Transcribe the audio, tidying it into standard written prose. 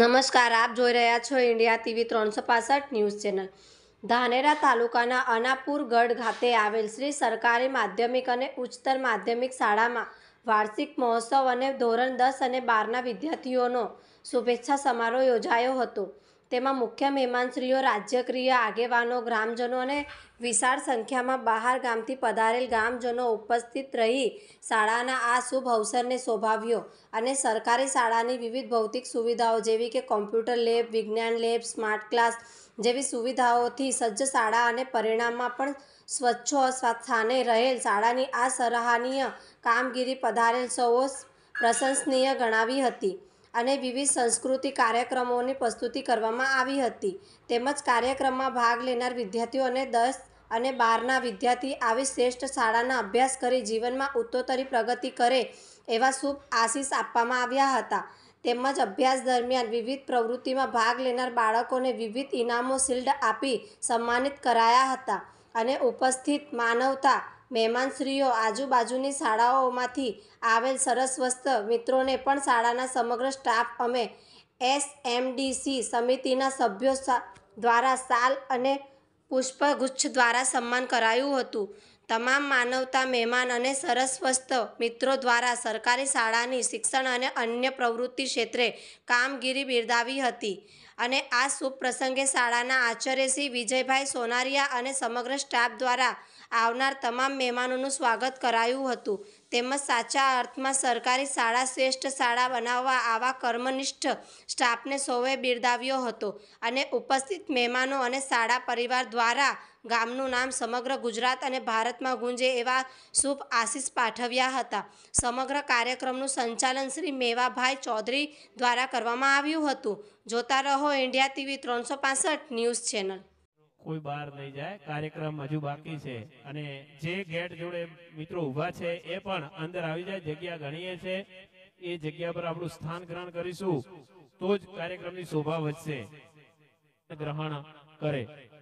નમસ્કાર, આપ જોઈ રહ્યા છો India TV 365 news channel. Dhanera તાલુકાના અનાપુર ગઢ ખાતે આવેલ શ્રી સરકારી માધ્યમિક અને ઉચ્ચતર માધ્યમિક શાળામાં વાર્ષિક મહોત્સવ અને ધોરણ 10 અને 12ના વિદ્યાર્થીઓનો શુભેચ્છા સમારોહ યોજાયો હતો। તેમાં મુખ્ય મહેમાનશ્રીઓ, રાજ્યકીય આગેવાનો, ગ્રામજનો અને વિશાળ સંખ્યામાં બહાર ગામથી પધારેલ ગામજનો ઉપસ્થિત રહી શાળાના આ શુભ અવસરને શોભાવ્યો અને સરકારી શાળાની વિવિધ ભૌતિક સુવિધાઓ જેવી કે કોમ્પ્યુટર લેબ, વિજ્ઞાન લેબ, સ્માર્ટ ક્લાસ જેવી સુવિધાઓથી સજ્જ શાળા અને પરિણામમાં પણ સ્વચ્છોસ્થાને રહેલ શાળાની આ સરાહનીય કામગીરી પધારેલ સૌએ પ્રશંસનીય ગણાવી હતી અને વિવિધ સાંસ્કૃતિક કાર્યક્રમોની પ્રસ્તુતિ કરવામાં આવી હતી। તેમજ કાર્યક્રમમાં ભાગ લેનાર વિદ્યાર્થીઓ અને 10 અને 12ના વિદ્યાર્થી આવી શ્રેષ્ઠ શાળાના અભ્યાસ કરી જીવનમાં ઉત્તરોત્તર પ્રગતિ કરે એવા શુભ આશીષ આપવામાં આવ્યા હતા। તેમજ અભ્યાસ દરમિયાન વિવિધ પ્રવૃત્તિમાં ભાગ લેનાર બાળકોને વિવિધ ઇનામો શિલ્ડ આપી સન્માનિત કરાયા હતા અને ઉપસ્થિત માનવતા મહેમાનશ્રીઓ, આજુબાજુની શાળાઓમાંથી આવેલ સરસ્વસ્ત મિત્રોને પણ શાળાના સમગ્ર સ્ટાફ અને એસએમડીસી સમિતિના સભ્યો દ્વારા શાલ અને પુષ્પગુચ્છ દ્વારા સન્માન કરાયું હતું। તમામ માનવતા મહેમાન અને સરસ્વસ્ત મિત્રો દ્વારા સરકારી શાળાની શિક્ષણ અને અન્ય પ્રવૃત્તિ ક્ષેત્રે કામગીરી બિરદાવી હતી અને આ શુભ પ્રસંગે શાળાના આચાર્ય શ્રી વિજયભાઈ સોનારિયા અને સમગ્ર સ્ટાફ દ્વારા આવનાર તમામ મહેમાનોનું સ્વાગત કરાયું હતું। તેમજ સાચા અર્થમાં સરકારી શાળા શ્રેષ્ઠ શાળા બનાવવા આવા કર્મનિષ્ઠ સ્ટાફને સૌએ બિરદાવ્યો હતો અને ઉપસ્થિત મહેમાનો અને શાળા પરિવાર દ્વારા ગામનું નામ સમગ્ર ગુજરાત અને ભારતમાં ગુંજે એવા શુભ આશીષ પાઠવ્યા હતા। સમગ્ર કાર્યક્રમનું સંચાલન શ્રી મેવાભાઈ ચૌધરી દ્વારા કરવામાં આવ્યું હતું। જોતા રહો ઇન્ડિયા ટીવી 365 ન્યૂઝ ચેનલ। કોઈ બહાર નહીં જાય, કાર્યક્રમ હજુ બાકી છે અને જે ગેટ જોડે મિત્રો ઊભા છે એ પણ અંદર આવી જાય। જગ્યા ગણીએ છે, એ જગ્યા પર આપણું સ્થાન ગ્રહણ કરીશું તો જ કાર્યક્રમની શોભા વધશે। ગ્રહણ કરે।